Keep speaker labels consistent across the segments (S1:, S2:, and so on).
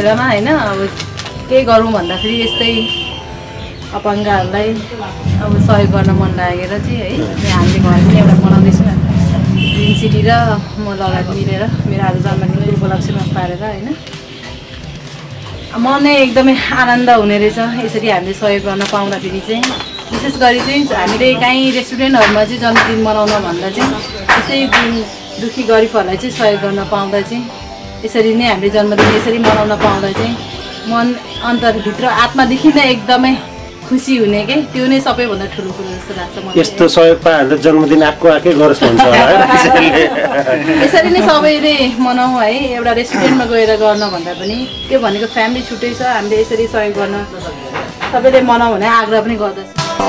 S1: बेलामा हैन अब के गरौँ भन्दाखेरि यस्तै अपाङ्गहरूलाई अब सहयोग गर्न मन लागेर चाहिँ है हामीले घर पनि एउटा बनाउँदैछौँ ग्रिन सिटी र म लगायत मिलेर मेरो आज जन्मदिनको उपलक्ष्यमा पारेर हैन मन नै एकदमै आनन्द हुने रहेछ यसरी हामीले सहयोग गर्न पाउँदाखेरि चाहिँ विशेष गरी चाहिँ हामीले कहीँ रेस्टुरेन्टहरूमा चाहिँ जन्मदिन मनाउन भन्दा चाहिँ यसै दुखी गरिबहरूलाई चाहिँ सहयोग गर्न पाउँदा चाहिँ यसरी नै हामीले जन्मदिन यसरी मनाउन पाउँदा चाहिँ मन अन्तरभित्र आत्मादेखि नै एकदमै खुसी हुने के त्यो नै सबैभन्दा ठुलो कुरो जस्तो लाग्छ मलाई
S2: यस्तो सहयोग पाएर जन्मदिन आकै गरोस् भन्छ
S1: यसरी नै सबैले मनाउँ है एउटा रेस्टुरेन्टमा गएर गर्न भन्दा पनि त्यो भनेको फ्यामिली छुट्टै छ हामीले यसरी सहयोग गर्न सबैले मनाउँ भने आग्रह पनि गर्दछ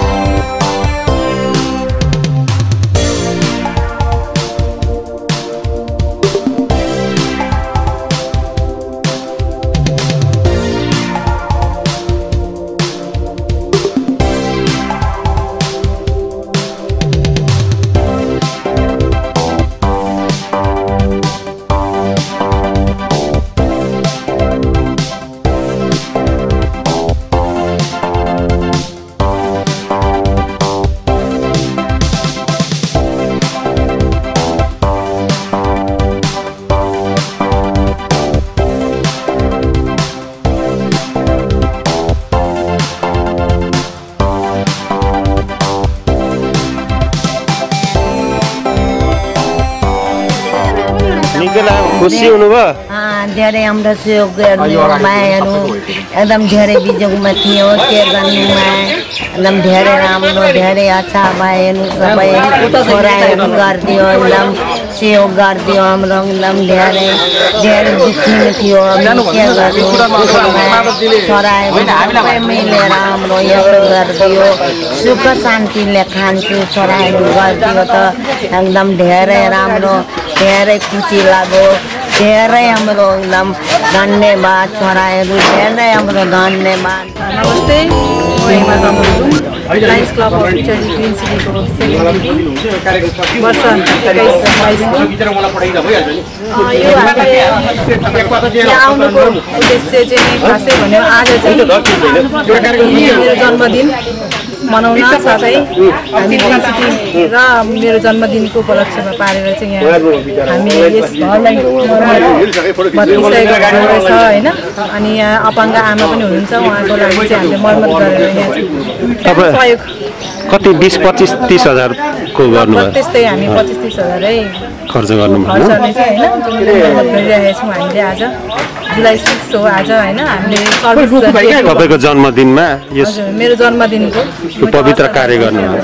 S2: खुसी हुनुभयो
S3: धेरै हाम्रो सहयोग गर्नु मायाहरू एकदम धेरै बिजोगमा थियो केयर गर्नुमा एकदम धेरै राम्रो धेरै अच्छा भाइहरू सबै छोराहरू गरिदियो एकदम सहयोग गरिदियो हाम्रो एकदम धेरै धेरै दुःखी थियो केयर गर्नु छोराहरू सबै मिलेर हाम्रो यो गरिदियो सुख शान्तिले खान्छु छोराहरू गरिदियो त एकदम धेरै राम्रो धेरै खुसी लाग्यो धेरै हाम्रो एकदम धन्यवाद छोराहरू धेरै हाम्रो धन्यवाद
S1: नमस्ते म Hema Lions club of Itahari green सिटीको सेक्रेटरी वर्ष 2022 यहाँ आउनुको उद्देश्य चाहिँ खासै भन्यो आज चाहिँ मेरो जन्मदिन मनाउन साथै हामी ग्रिन सिटी र मेरो जन्मदिनको उपलक्ष्यमा पारेर चाहिँ यहाँ हामी यस घरलाई मर्मत हैन अनि यहाँ अपाङ्ग आमा पनि हुनुहुन्छ उहाँको लागि चाहिँ हामीले मर्मत गरेर यहाँ सहयोग
S2: कति 20-25-30 हजार को गर्नुभयो
S1: त्यस्तै हामी 25-30 हजारै
S2: खर्च गर्नुभयो
S1: खर्च गर्ने चाहिँ हैन मर्मत गरिरहेका छौँ हामीले आज जुलाई 6 हो आज हैन हामीले सर्भिस
S2: तपाईको जन्मदिनमा यस
S1: मेरो जन्मदिनको
S2: पवित्र कार्य गर्नुभयो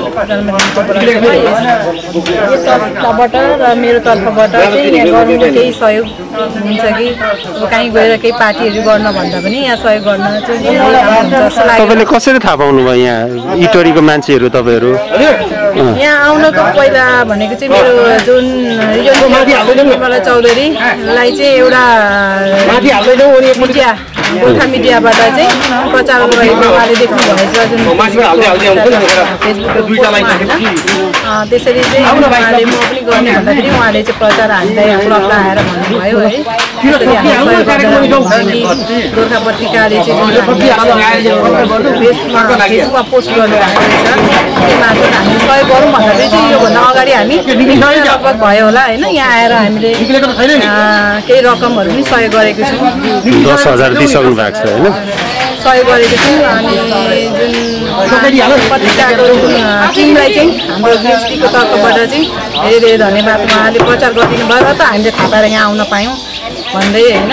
S1: तर्फबाट र मेरो तर्फबाट चाहिँ यहाँ गर्नुको केही सहयोग हुन्छ कि कहीँ गएर केही पार्टीहरू गर्न भन्दा पनि यहाँ सहयोग गर्न चाहिँ
S2: तपाईले कसरी थाहा पाउनु भयो यहाँ इटहरीको मान्छेहरू तपाईहरु
S1: यहाँ आउनको पहिला भनेको चाहिँ मेरो जुन रिजनल चौधरीलाई चाहिँ एउटा मिडिया गोर्खा मिडियाबाट चाहिँ प्रचार गरेको उहाँले देख्नु भएछ जुन त्यसरी चाहिँ उहाँले म पनि गर्ने भन्दाखेरि उहाँले चाहिँ प्रचार हामीलाई क्लबमा आएर भन्नुभयो है गोर्खा पत्रिकाले चाहिँ फेसबुकमा पोस्ट गर्नुभएको रहेछ त्यो मार्फत हामीले सहयोग गरौँ भन्दाखेरि चाहिँ योभन्दा अगाडि हामी लगभग भयो होला होइन यहाँ आएर हामीले केही रकमहरू पनि सहयोग गरेको छौँ
S2: 10,000 दिइसक्नु भएको छ हैन
S1: सहयोग गरेको छौँ अनि जुन पत्रिकाको टिमलाई चाहिँ हाम्रो ग्रिन्सटीको तर्फबाट चाहिँ धेरै धेरै धन्यवाद उहाँले प्रचार गरिदिनु भयो र त हामीले थाहा पाएर यहाँ आउन पायौँ भन्दै होइन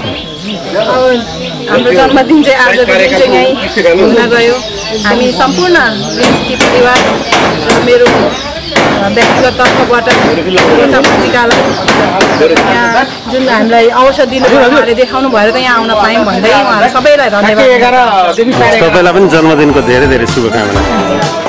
S1: हाम्रो जन्मदिन चाहिँ आजको दिन चाहिँ यहीँ हुन गयो हामी सम्पूर्ण ग्रिन्सटी परिवार मेरो व्यक्तिगत तर्फबाट गोर्खा पत्रिकालाई यहाँ जुन हामीलाई अवसर दिनुभयो उहाँले देखाउनु भएर त यहाँ आउन पायौँ भन्दै उहाँहरू सबैलाई धन्यवाद
S2: तपाईलाई पनि जन्मदिनको धेरै धेरै शुभकामना